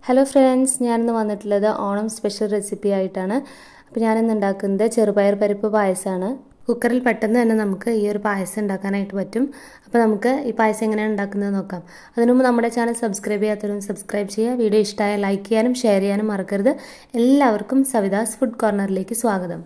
Hello friends, ഞാനിന്ന് വന്നിട്ടുള്ളത് Onam special recipe ആയിട്ടാണ്. അപ്പോൾ ഞാനിന്ന് ഉണ്ടാക്കുന്നത് ചെറുപയർ പരിപ്പ് പായസമാണ്. കുക്കറിൽ പെട്ടെന്ന് തന്നെ നമുക്ക് ഈ ഒരു പായസം ഉണ്ടാക്കാനായിട്ട് പറ്റും. അപ്പോൾ നമുക്ക് ഈ പായസം എങ്ങനെയാണ് ഉണ്ടാക്കുന്നത് നോക്കാം. അതിനു മുമ്പ് നമ്മുടെ ചാനൽ സബ്സ്ക്രൈബ് ചെയ്യാത്തവരും സബ്സ്ക്രൈബ് ചെയ്യുക. വീഡിയോ ഇഷ്ടമായാൽ ലൈക്ക് ചെയ്യാനും ഷെയർ ചെയ്യാനും മറക്കരുത്. എല്ലാവർക്കും സവിതാസ് ഫുഡ് കോർണറിലേക്ക് സ്വാഗതം.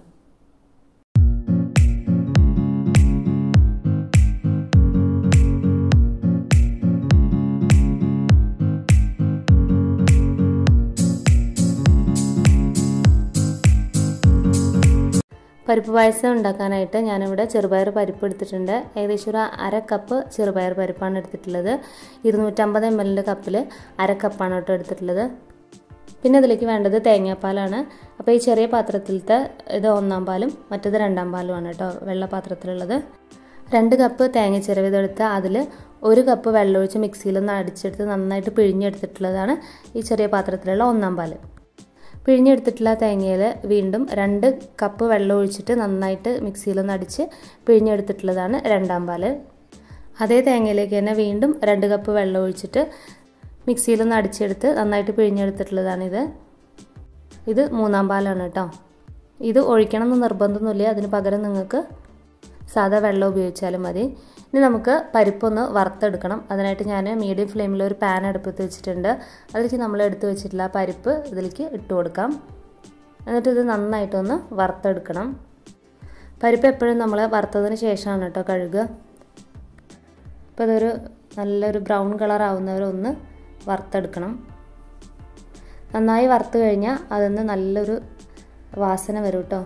പരിപ്പ് പായസം ഉണ്ടാക്കാനായിട്ട് ഞാനിവിടെ ചെറുപയർ പരിപ്പ് എടുത്തിട്ടുണ്ട്. ഏകദേശം ഒരു അര കപ്പ് ചെറുപയർ പരിപ്പാണ് എടുത്തിട്ടുള്ളത്. 250 ml കപ്പിൽ അര കപ്പാണ് കേട്ടോ എടുത്തിട്ടുള്ളത്. പിന്നെ അതിലേക്ക് വേണ്ടത് തേങ്ങാപ്പാലാണ്. അപ്പോൾ ഈ ചെറിയ പാത്രത്തിലത്തെ ഇത് 1-ാം പാലും മറ്റേത് 2-ാം പാലുമാണ് കേട്ടോ വെള്ള പാത്രത്തിലുള്ളത്. 2 കപ്പ് തേങ്ങ ചിരവിതെടുത്ത് അതിൽ 1 കപ്പ് വെള്ളമൊഴിച്ച് മിക്സിയിലൊന്ന് അടിച്ചെടുത്ത് നന്നായിട്ട് പിഴിഞ്ഞെടുത്തിട്ടുള്ളതാണ് ഈ ചെറിയ പാത്രത്തിലുള്ള 1-ാം പാല്. പിഴിഞ്ഞെടുത്തിട്ടുള്ള തേങ്ങയിൽ വീണ്ടും 2 കപ്പ് വെള്ളം ഒഴിച്ചിട്ട് നന്നായിട്ട് മിക്സിയിലൊന്ന് അടിച്ച് പിഴിഞ്ഞെടുത്തിട്ടുള്ളതാണ് 2-ാം പാല്. അതേ തേങ്ങയിലേക്ക് തന്നെ വീണ്ടും 2 കപ്പ് വെള്ളം ഒഴിച്ചിട്ട് മിക്സിയിലൊന്ന് അടിച്ചെടുത്ത് നന്നായിട്ട് പിഴിഞ്ഞെടുത്തിട്ടുള്ളതാണിത്. ഇത് 3-ാം പാലാണ് കേട്ടോ. ഇത് ഒഴിക്കണം എന്ന് നിർബന്ധമൊന്നുമില്ല, അതിന് പകരം നിങ്ങൾക്ക് സാധാ വെള്ളം ഉപയോഗിച്ചാലും മതി. ഇനി നമുക്ക് പരിപ്പൊന്ന് വറുത്തെടുക്കണം. അതിനായിട്ട് ഞാൻ മീഡിയം ഫ്ലെയിമിൽ ഒരു പാൻ അടുപ്പത്ത് വെച്ചിട്ടുണ്ട്. അതിലേക്ക് നമ്മൾ എടുത്ത് വെച്ചിട്ടുള്ള പരിപ്പ് ഇതിലേക്ക് ഇട്ട് കൊടുക്കാം. എന്നിട്ട് ഇത് നന്നായിട്ടൊന്ന് വറുത്തെടുക്കണം. പരിപ്പ് എപ്പോഴും നമ്മൾ വറുത്തതിന് ശേഷമാണ് കേട്ടോ കഴുകുക. അപ്പോൾ ഇതൊരു നല്ലൊരു ബ്രൗൺ കളർ ആവുന്നവരെ ഒന്ന് വറുത്തെടുക്കണം. നന്നായി വറുത്ത് കഴിഞ്ഞാൽ അതിന്ന് നല്ലൊരു വാസന വരും കേട്ടോ.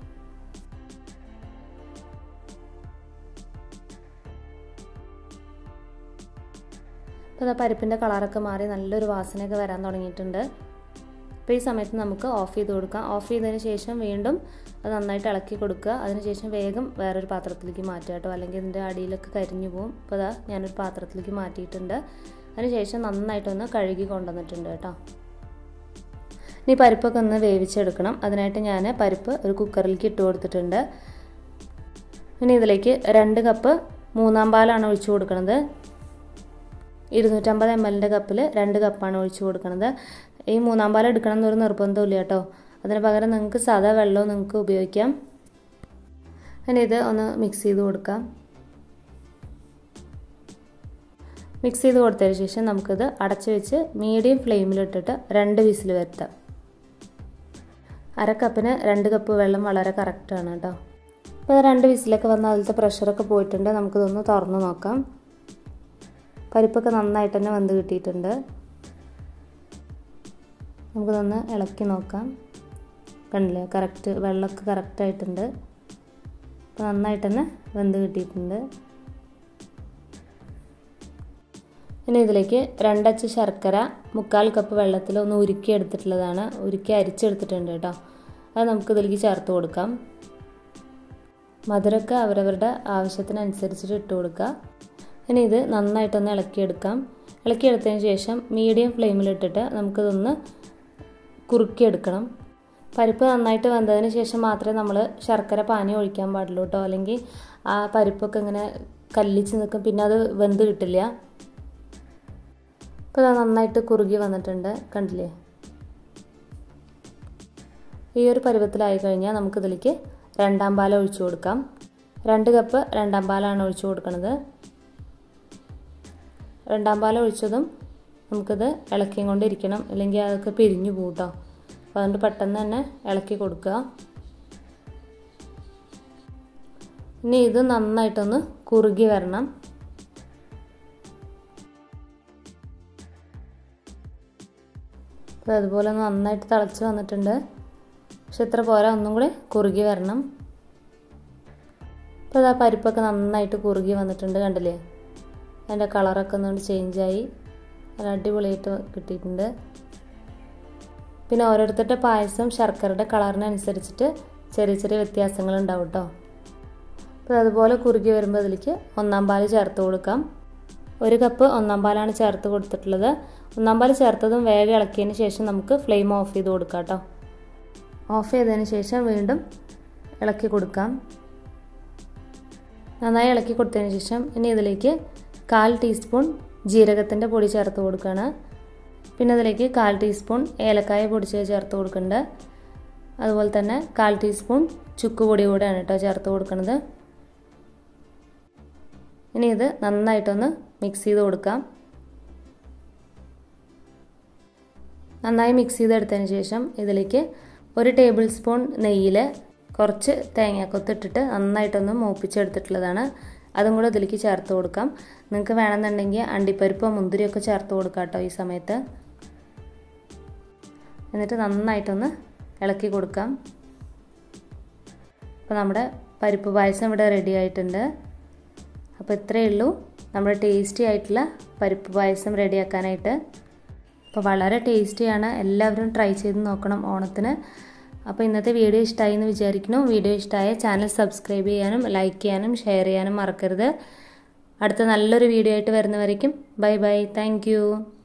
അപ്പോൾ പരിപ്പിൻ്റെ കളറൊക്കെ മാറി നല്ലൊരു വാസനയൊക്കെ വരാൻ തുടങ്ങിയിട്ടുണ്ട്. അപ്പോൾ ഈ സമയത്ത് നമുക്ക് ഓഫ് ചെയ്ത് കൊടുക്കാം. ഓഫ് ചെയ്തതിന് ശേഷം വീണ്ടും അത് നന്നായിട്ട് ഇളക്കി കൊടുക്കുക. അതിനുശേഷം വേഗം വേറൊരു പാത്രത്തിലേക്ക് മാറ്റുക കേട്ടോ, അല്ലെങ്കിൽ ഇതിൻ്റെ അടിയിലൊക്കെ കരിഞ്ഞു പോകും. അപ്പോൾ അതാ ഞാനൊരു പാത്രത്തിലേക്ക് മാറ്റിയിട്ടുണ്ട്. അതിനുശേഷം നന്നായിട്ടൊന്ന് കഴുകി കൊണ്ടുവന്നിട്ടുണ്ട് കേട്ടോ. ഇനി പരിപ്പൊക്കെ ഒന്ന് വേവിച്ചെടുക്കണം. അതിനായിട്ട് ഞാൻ പരിപ്പ് ഒരു കുക്കറിലേക്ക് ഇട്ട് കൊടുത്തിട്ടുണ്ട്. ഇനി ഇതിലേക്ക് 2 കപ്പ് 3-ാം പാലാണ് ഒഴിച്ചു കൊടുക്കുന്നത്. 250 ml കപ്പിൽ 2 കപ്പാണ് ഒഴിച്ചു കൊടുക്കുന്നത്. ഈ 3-ാം പാൽ എടുക്കണം എന്നൊരു നിർബന്ധമില്ല കേട്ടോ. അതിന് പകരം നിങ്ങൾക്ക് സാധാ വെള്ളവും നിങ്ങൾക്ക് ഉപയോഗിക്കാം. ഇനി ഇത് ഒന്ന് മിക്സ് ചെയ്ത് കൊടുക്കാം. മിക്സ് ചെയ്ത് കൊടുത്തതിന് ശേഷം നമുക്കിത് അടച്ച് വെച്ച് മീഡിയം ഫ്ലെയിമിലിട്ടിട്ട് 2 വിസിൽ വരുത്താം. അര കപ്പിന് 2 കപ്പ് വെള്ളം വളരെ കറക്റ്റാണ് കേട്ടോ. അപ്പോൾ 2 വിസിലൊക്കെ വന്ന് അതിലത്തെ പ്രഷറൊക്കെ പോയിട്ടുണ്ട്. നമുക്കിതൊന്ന് തുറന്ന് നോക്കാം. പരിപ്പൊക്കെ നന്നായിട്ട് തന്നെ വെന്ത് കിട്ടിയിട്ടുണ്ട്. നമുക്കിതൊന്ന് ഇളക്കി നോക്കാം. കണ്ടില്ലേ, കറക്റ്റ് വെള്ളമൊക്കെ കറക്റ്റായിട്ടുണ്ട്. അപ്പോൾ നന്നായിട്ട് തന്നെ വെന്ത് കിട്ടിയിട്ടുണ്ട്. ഇനി ഇതിലേക്ക് 2 അച്ച് ശർക്കര 1/4 കപ്പ് വെള്ളത്തിൽ ഒന്ന് ഉരുക്കി എടുത്തിട്ടുള്ളതാണ്. ഉരുക്കി അരിച്ചെടുത്തിട്ടുണ്ട് കേട്ടോ. അത് നമുക്കിതിലേക്ക് ചേർത്ത് കൊടുക്കാം. മധുരമൊക്കെ അവരവരുടെ ആവശ്യത്തിനനുസരിച്ചിട്ട് ഇട്ട് കൊടുക്കുക. ഇനി ഇത് നന്നായിട്ടൊന്ന് ഇളക്കിയെടുക്കാം. ഇളക്കിയെടുത്തതിന് ശേഷം മീഡിയം ഫ്ലെയിമിലിട്ടിട്ട് നമുക്കിതൊന്ന് കുറുക്കിയെടുക്കണം. പരിപ്പ് നന്നായിട്ട് വെന്തതിന് ശേഷം മാത്രമേ നമ്മൾ ശർക്കര പാനി ഒഴിക്കാൻ പാടുള്ളൂ കേട്ടോ, അല്ലെങ്കിൽ ആ പരിപ്പൊക്കെ ഇങ്ങനെ കല്ലിച്ച് നിൽക്കും, പിന്നെ അത് വെന്ത് കിട്ടില്ല. ഇപ്പോൾ അത് നന്നായിട്ട് കുറുകി വന്നിട്ടുണ്ട്, കണ്ടില്ലേ. ഈ ഒരു പരുവത്തിലായി കഴിഞ്ഞാൽ നമുക്കിതിലേക്ക് 2-ാം പാൽ ഒഴിച്ചു കൊടുക്കാം. 2 കപ്പ് 2-ാം പാലാണ് ഒഴിച്ചു കൊടുക്കുന്നത്. 2-ാം പാൽ ഒഴിച്ചതും നമുക്കിത് ഇളക്കിയും കൊണ്ടിരിക്കണം, അല്ലെങ്കിൽ അതൊക്കെ പിരിഞ്ഞു പോകും കേട്ടോ. അപ്പോൾ അതുകൊണ്ട് പെട്ടെന്ന് തന്നെ ഇളക്കി കൊടുക്കുക. ഇനി ഇത് നന്നായിട്ടൊന്ന് കുറുകി വരണം. അപ്പോൾ അതുപോലെ നന്നായിട്ട് തിളച്ച് വന്നിട്ടുണ്ട്. പക്ഷെ ഇത്ര പോരാ, ഒന്നും കൂടി കുറുകി വരണം. അപ്പോൾ അതാ പരിപ്പൊക്കെ നന്നായിട്ട് കുറുകി വന്നിട്ടുണ്ട്, കണ്ടില്ലേ. അതിൻ്റെ കളറൊക്കെ ഒന്നുകൊണ്ട് ചേഞ്ചായി നല്ല അടിപൊളിയായിട്ട് കിട്ടിയിട്ടുണ്ട്. പിന്നെ ഓരോരുത്തരുടെ പായസം ശർക്കരയുടെ കളറിനനുസരിച്ചിട്ട് ചെറിയ ചെറിയ വ്യത്യാസങ്ങളുണ്ടാവും കേട്ടോ. അപ്പോൾ അതുപോലെ കുറുകി വരുമ്പോൾ അതിലേക്ക് 1-ാം പാൽ ചേർത്ത് കൊടുക്കാം. 1 കപ്പ് 1-ാം പാലാണ് ചേർത്ത് കൊടുത്തിട്ടുള്ളത്. 1-ാം പാൽ ചേർത്തതും വേഗം ഇളക്കിയതിന് ശേഷം നമുക്ക് ഫ്ലെയിം ഓഫ് ചെയ്ത് കൊടുക്കാം കേട്ടോ. ഓഫ് ചെയ്തതിന് ശേഷം വീണ്ടും ഇളക്കി കൊടുക്കാം. നന്നായി ഇളക്കി കൊടുത്തതിന് ശേഷം ഇനി ഇതിലേക്ക് 1/4 ടീസ്പൂൺ ജീരകത്തിൻ്റെ പൊടി ചേർത്ത് കൊടുക്കുകയാണ്. പിന്നെ അതിലേക്ക് 1/4 ടീസ്പൂൺ ഏലക്കായ പൊടിച്ച് ചേർത്ത് കൊടുക്കുന്നുണ്ട്. അതുപോലെ തന്നെ 1/4 ടീസ്പൂൺ ചുക്ക് പൊടി കൂടെയാണ് കേട്ടോ ചേർത്ത് കൊടുക്കുന്നത്. ഇനി ഇത് നന്നായിട്ടൊന്ന് മിക്സ് ചെയ്ത് കൊടുക്കാം. നന്നായി മിക്സ് ചെയ്തെടുത്തതിന് ശേഷം ഇതിലേക്ക് 1 ടേബിൾ സ്പൂൺ നെയ്യിൽ കുറച്ച് തേങ്ങാക്കൊത്ത് ഇട്ടിട്ട് നന്നായിട്ടൊന്ന് മൂപ്പിച്ചെടുത്തിട്ടുള്ളതാണ്. അതും കൂടെ ഇതിലേക്ക് ചേർത്ത് കൊടുക്കാം. നിങ്ങൾക്ക് വേണമെന്നുണ്ടെങ്കിൽ അണ്ടിപ്പരിപ്പോ മുന്തിരിയൊക്കെ ചേർത്ത് കൊടുക്കാം കേട്ടോ ഈ സമയത്ത്. എന്നിട്ട് നന്നായിട്ടൊന്ന് ഇളക്കി കൊടുക്കാം. അപ്പോൾ നമ്മുടെ പരിപ്പ് പായസം ഇവിടെ റെഡി ആയിട്ടുണ്ട്. അപ്പോൾ ഇത്രയേ ഉള്ളൂ നമ്മുടെ ടേസ്റ്റി ആയിട്ടുള്ള പരിപ്പ് പായസം റെഡിയാക്കാനായിട്ട്. അപ്പോൾ വളരെ ടേസ്റ്റിയാണ്, എല്ലാവരും ട്രൈ ചെയ്ത് നോക്കണം ഓണത്തിന്. അപ്പോൾ ഇന്നത്തെ വീഡിയോ ഇഷ്ടമായി എന്ന് വിചാരിക്കുന്നു. വീഡിയോ ഇഷ്ടമായ ചാനൽ സബ്സ്ക്രൈബ് ചെയ്യാനും ലൈക്ക് ചെയ്യാനും ഷെയർ ചെയ്യാനും മറക്കരുത്. അടുത്ത നല്ലൊരു വീഡിയോ ആയിട്ട് വരുന്നവരേക്കും ബൈ ബൈ. താങ്ക്